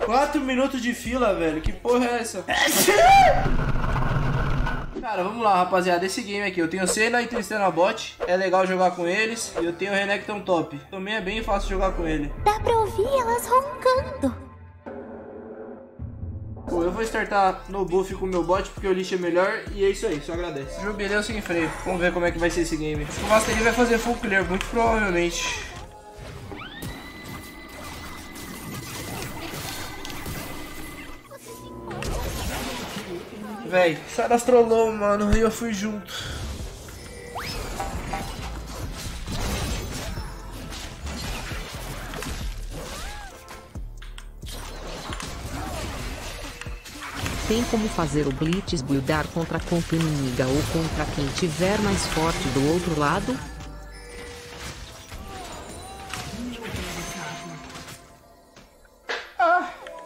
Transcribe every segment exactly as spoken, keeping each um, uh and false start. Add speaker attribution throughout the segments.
Speaker 1: Quatro minutos de fila, velho. Que porra é essa? Cara, vamos lá, rapaziada. Esse game aqui, eu tenho Senna e Tristana bot. É legal jogar com eles. E eu tenho o Renekton top. Também é bem fácil jogar com ele.
Speaker 2: Dá pra ouvir elas roncando.
Speaker 1: Pô, eu vou startar no buff com o meu bot porque o lixo é melhor. E é isso aí, só agradece. Jubileu sem freio. Vamos ver como é que vai ser esse game. Acho que o Mastery vai fazer full clear, muito provavelmente. Véi, Saras trollou, mano, e eu fui junto.
Speaker 3: Tem como fazer o Blitz buildar contra a conta inimiga ou contra quem tiver mais forte do outro lado?
Speaker 1: Ah.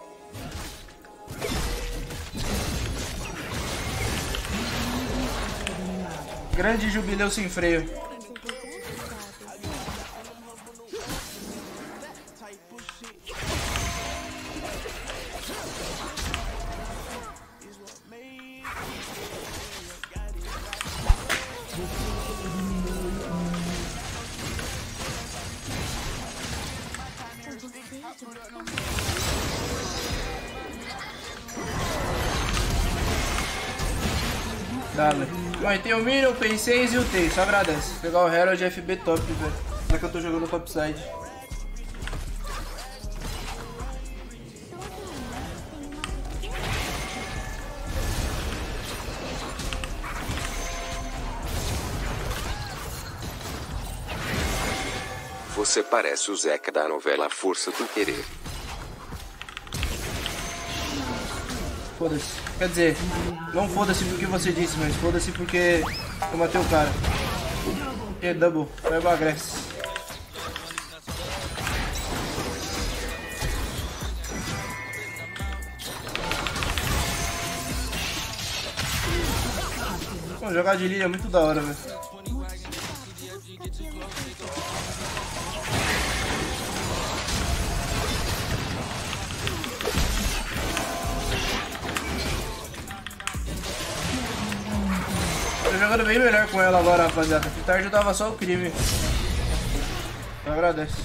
Speaker 1: Grande Jubileu sem freio. Dale. Bom, tem o Minion, o P seis e o T, só agradece. Vou pegar o Herald F B top, velho. Já que eu tô jogando topside.
Speaker 4: Você parece o Zeca da novela Força do Querer.
Speaker 1: Foda-se. Quer dizer, não foda-se porque você disse, mas foda-se porque eu matei o cara. E double, vai pro agress. Bom, jogar de Lilia é muito da hora, velho. Tô jogando bem melhor com ela agora, rapaziada. Que tarde eu tava só o crime. Eu agradeço.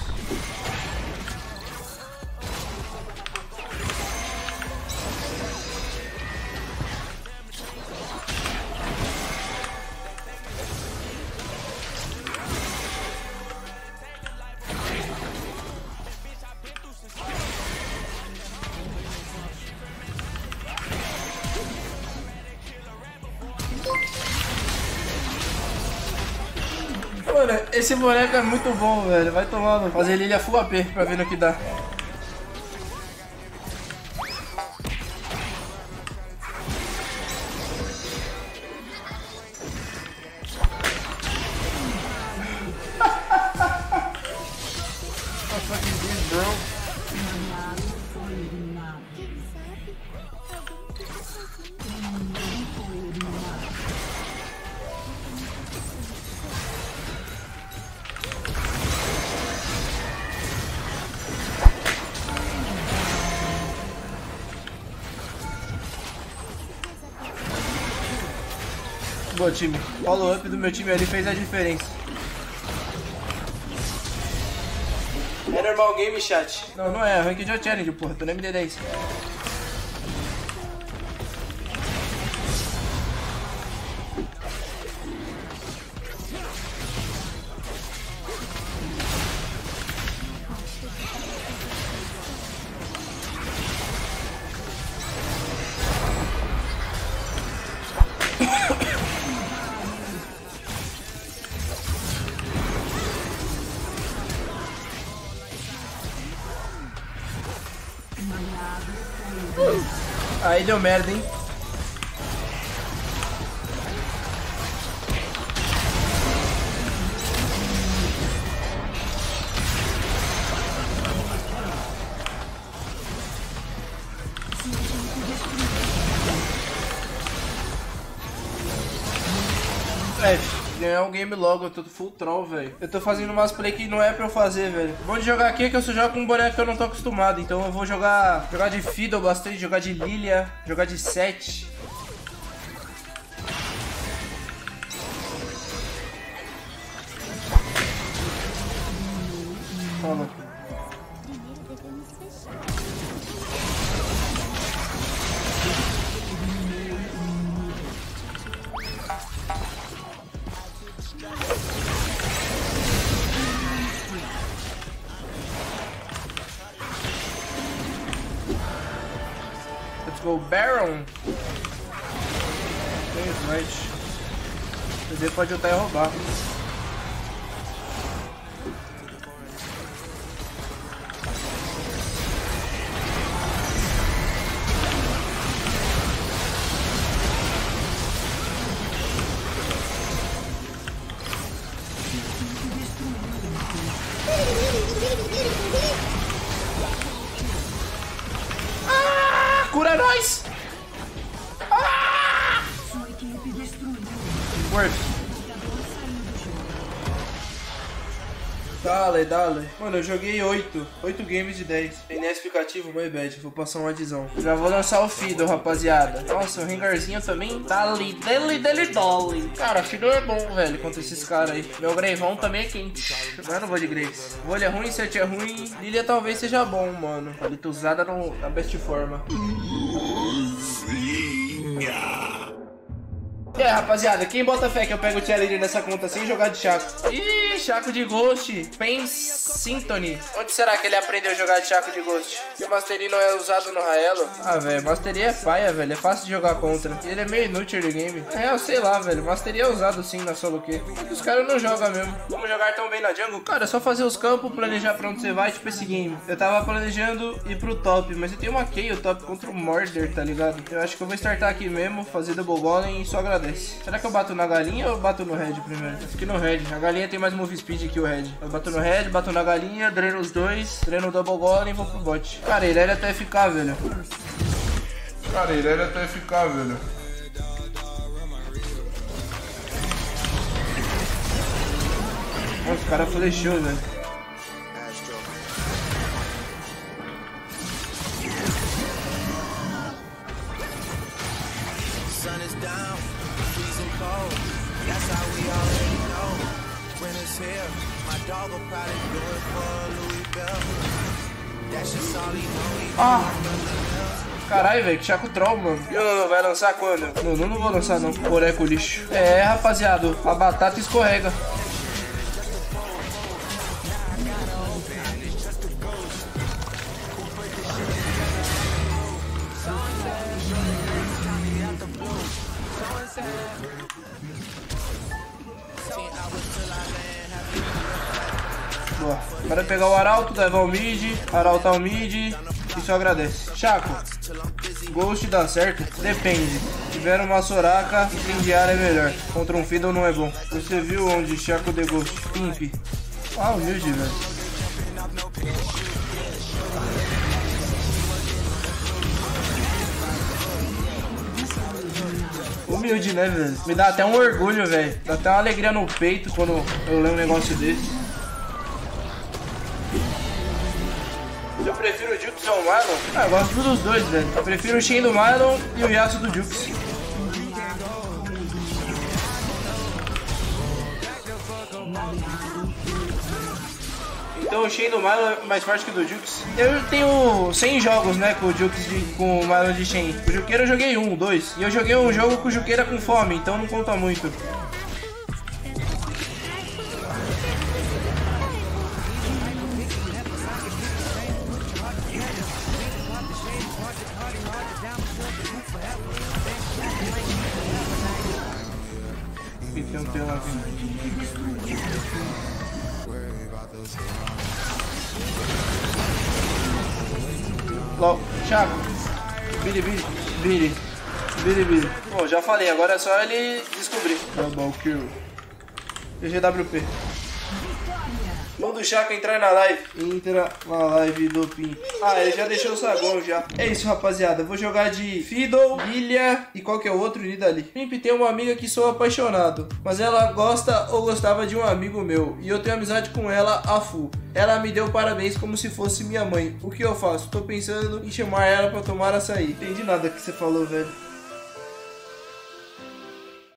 Speaker 1: Mano, esse boneco é muito bom, velho. Vai tomando. Fazer Lilia full A P pra ver no que dá. What the fuck is this, bro? Boa, time. Follow up do meu time ali fez a diferença. É normal game, chat? Não, não é. Ranked é challenge, porra. Tô no M D dez. Aí deu merda, hein? F. ganhar um game logo, eu tô full troll, velho. Eu tô fazendo umas play que não é pra eu fazer, velho. Bom de jogar aqui é que eu só jogo com um boneco que eu não tô acostumado. Então eu vou jogar jogar de Fiddle bastante, jogar de Lilia, jogar de Sett. Toma. Let's go Baron. Tem Smite. O Z pode ultar e roubar. Cura nós! Ah! Worth. Dale, dale. Mano, eu joguei oito. oito games de dez. Inexplicativo, my bad. Vou passar um adzão. Já vou lançar o Fiddle, rapaziada. Nossa, o Rengarzinho também tá ali. Dele, dele, dole. Cara, Fiddle é bom, velho, contra esses caras aí. Meu Greivão também é quente. Mas eu não vou de Graves. Vôlei é ruim, Sett é ruim. Lilia talvez seja bom, mano. Ali tá usada no, na best forma. E aí, rapaziada, quem bota fé que eu pego o challenger nessa conta sem jogar de Chaco? Ih, Chaco de Ghost, Pain Symphony. Onde será que ele aprendeu a jogar de Chaco de Ghost? Se o Mastery não é usado no Raelo? Ah, velho, Mastery é paia, velho, é fácil de jogar contra. Ele é meio inútil de game. É, eu sei lá, velho, Mastery é usado sim na solo Q. Os caras não jogam mesmo. Vamos jogar tão bem na jungle? Cara, é só fazer os campos, planejar pra onde você vai, tipo esse game. Eu tava planejando ir pro top, mas eu tenho uma K o top contra o Mordor, tá ligado? Eu acho que eu vou startar aqui mesmo, fazer double golem e só agradar. Será que eu bato na galinha ou eu bato no red primeiro? Acho que no red. A galinha tem mais move speed que o red. Eu bato no red, bato na galinha, dreno os dois, dreno o double golem e vou pro bot. Cara, ele era até ficar, velho. Cara, ele era até ficar, velho. Nossa, o cara flechou, velho. Ah! Caralho, velho, que Chaco troll, mano. E o Nono vai lançar quando? Não, não vou lançar não, boneco lixo. É, rapaziada, a batata escorrega. Boa. Bora pegar o Arauto, levar o mid, Arautar o mid e só agradece. Chaco, Ghost dá certo? Depende. Se tiver uma Soraka, incendiar é melhor. Contra um Fiddle não é bom. Você viu onde Chaco de Ghost? Pimp. Ah, humilde, velho. Humilde, né, velho? Me dá até um orgulho, velho. Dá até uma alegria no peito quando eu leio um negócio desse. Eu prefiro o Jukes ao Marlon? Ah, eu gosto dos dois, velho. Eu prefiro o Shen do Marlon e o Yasuo do Jukes. Então o Shen do Marlon é mais forte que o do Jukes. Eu tenho cem jogos, né, com o Jukes de, com o Marlon de Shen. O Juqueiro eu joguei um, dois. E eu joguei um jogo com o Juqueira com fome, então não conta muito. E tem um teu lá vindo. Lol, Chaco. Biri, biri, biri. Biri, biri. Bom, já falei, agora é só ele descobrir. Double kill. G W P. Manda o Chaka entrar na live. Entra na live do Pimp. Ah, ele já deixou o saguão já. É isso, rapaziada. Eu vou jogar de Fiddle, Lilia e qual que é o outro? Nidali. Pimp tem uma amiga que sou apaixonado, mas ela gosta ou gostava de um amigo meu. E eu tenho amizade com ela, a full. Ela me deu parabéns como se fosse minha mãe. O que eu faço? Tô pensando em chamar ela pra tomar açaí. Entendi nada que você falou, velho.